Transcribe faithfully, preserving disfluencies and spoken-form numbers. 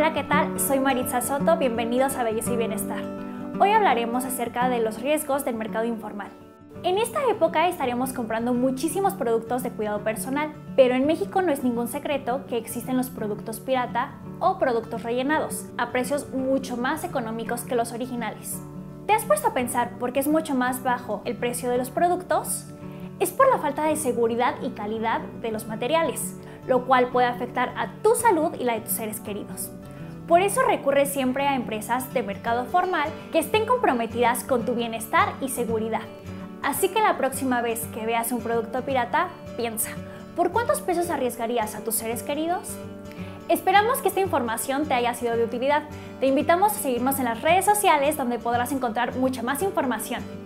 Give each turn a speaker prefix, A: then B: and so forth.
A: Hola, ¿qué tal? Soy Maritza Soto, bienvenidos a Belleza y Bienestar. Hoy hablaremos acerca de los riesgos del mercado informal. En esta época estaremos comprando muchísimos productos de cuidado personal, pero en México no es ningún secreto que existen los productos pirata o productos rellenados, a precios mucho más económicos que los originales. ¿Te has puesto a pensar por qué es mucho más bajo el precio de los productos? Es por la falta de seguridad y calidad de los materiales, lo cual puede afectar a tu salud y la de tus seres queridos. Por eso recurre siempre a empresas de mercado formal que estén comprometidas con tu bienestar y seguridad. Así que la próxima vez que veas un producto pirata, piensa, ¿por cuántos pesos arriesgarías a tus seres queridos? Esperamos que esta información te haya sido de utilidad. Te invitamos a seguirnos en las redes sociales donde podrás encontrar mucha más información.